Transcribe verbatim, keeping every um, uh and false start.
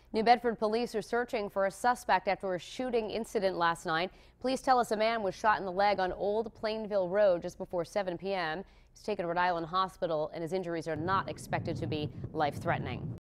New Bedford police are searching for a suspect after a shooting incident last night. Police tell us a man was shot in the leg on Old Plainville Road just before seven p m He's taken to Rhode Island Hospital, and his injuries are not expected to be life-threatening.